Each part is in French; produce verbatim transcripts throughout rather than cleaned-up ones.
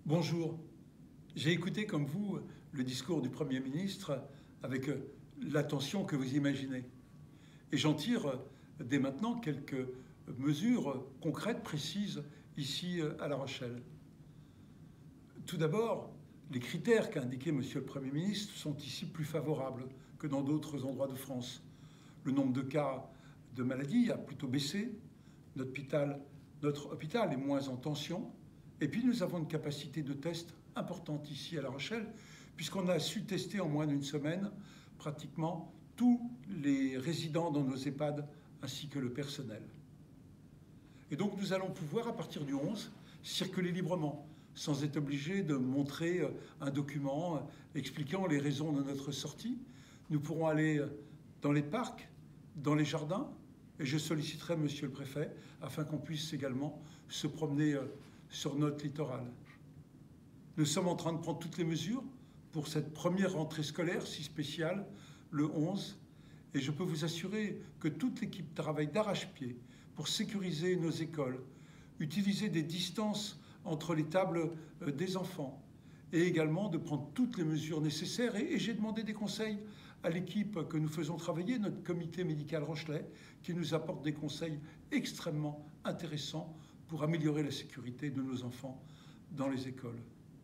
Bonjour. J'ai écouté comme vous le discours du Premier ministre avec l'attention que vous imaginez. Et j'en tire dès maintenant quelques mesures concrètes, précises, ici à La Rochelle. Tout d'abord, les critères qu'a indiqués Monsieur le Premier ministre sont ici plus favorables que dans d'autres endroits de France. Le nombre de cas de maladie a plutôt baissé, notre hôpital, notre hôpital est moins en tension, et puis nous avons une capacité de test importante ici à La Rochelle, puisqu'on a su tester en moins d'une semaine pratiquement tous les résidents dans nos EHPAD ainsi que le personnel. Et donc nous allons pouvoir, à partir du onze, circuler librement, sans être obligés de montrer un document expliquant les raisons de notre sortie. Nous pourrons aller dans les parcs, dans les jardins, et je solliciterai Monsieur le Préfet afin qu'on puisse également se promener sur notre littoral. Nous sommes en train de prendre toutes les mesures pour cette première rentrée scolaire si spéciale, le onze, et je peux vous assurer que toute l'équipe travaille d'arrache-pied pour sécuriser nos écoles, utiliser des distances entre les tables des enfants et également de prendre toutes les mesures nécessaires. Et, et j'ai demandé des conseils à l'équipe que nous faisons travailler, notre comité médical Rochelais, qui nous apporte des conseils extrêmement intéressants pour améliorer la sécurité de nos enfants dans les écoles.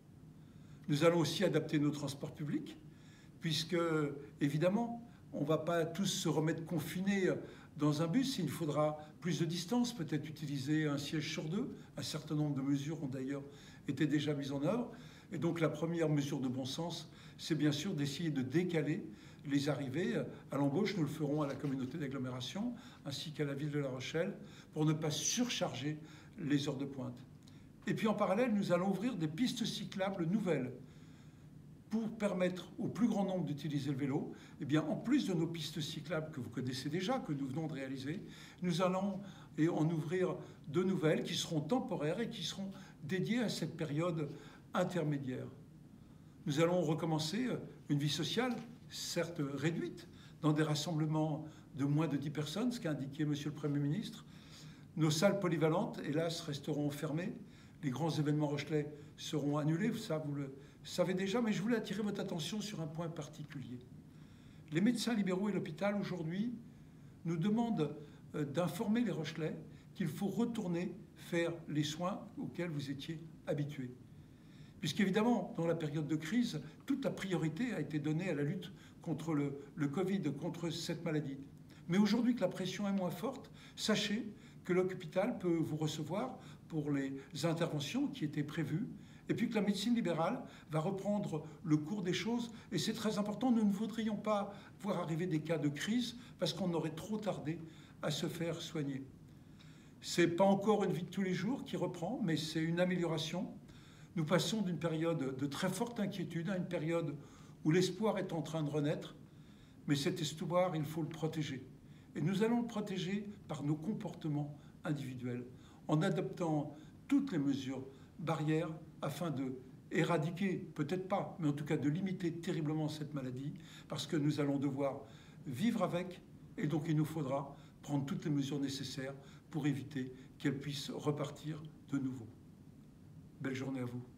Nous allons aussi adapter nos transports publics, puisque, évidemment, on ne va pas tous se remettre confinés dans un bus. Il faudra plus de distance, peut-être utiliser un siège sur deux. Un certain nombre de mesures ont d'ailleurs été déjà mises en œuvre. Et donc la première mesure de bon sens, c'est bien sûr d'essayer de décaler les arrivées à l'embauche. Nous le ferons à la communauté d'agglomération ainsi qu'à la ville de La Rochelle pour ne pas surcharger les heures de pointe. Et puis en parallèle, nous allons ouvrir des pistes cyclables nouvelles pour permettre au plus grand nombre d'utiliser le vélo. Eh bien, en plus de nos pistes cyclables que vous connaissez déjà, que nous venons de réaliser, nous allons en ouvrir de nouvelles qui seront temporaires et qui seront dédiées à cette période intermédiaire. Nous allons recommencer une vie sociale, certes réduite, dans des rassemblements de moins de dix personnes, ce qu'a indiqué Monsieur le Premier ministre. Nos salles polyvalentes, hélas, resteront fermées. Les grands événements rochelais seront annulés, ça vous le savez déjà, mais je voulais attirer votre attention sur un point particulier. Les médecins libéraux et l'hôpital, aujourd'hui, nous demandent d'informer les Rochelais qu'il faut retourner faire les soins auxquels vous étiez habitués. Puisqu'évidemment, dans la période de crise, toute la priorité a été donnée à la lutte contre le, le Covid, contre cette maladie. Mais aujourd'hui que la pression est moins forte, sachez que l'hôpital peut vous recevoir pour les interventions qui étaient prévues, et puis que la médecine libérale va reprendre le cours des choses. Et c'est très important, nous ne voudrions pas voir arriver des cas de crise parce qu'on aurait trop tardé à se faire soigner. Ce n'est pas encore une vie de tous les jours qui reprend, mais c'est une amélioration. Nous passons d'une période de très forte inquiétude à une période où l'espoir est en train de renaître, mais cet espoir, il faut le protéger. Et nous allons le protéger par nos comportements individuels, en adoptant toutes les mesures barrières afin de éradiquer, peut-être pas, mais en tout cas de limiter terriblement cette maladie, parce que nous allons devoir vivre avec, et donc il nous faudra prendre toutes les mesures nécessaires pour éviter qu'elle puisse repartir de nouveau. Belle journée à vous.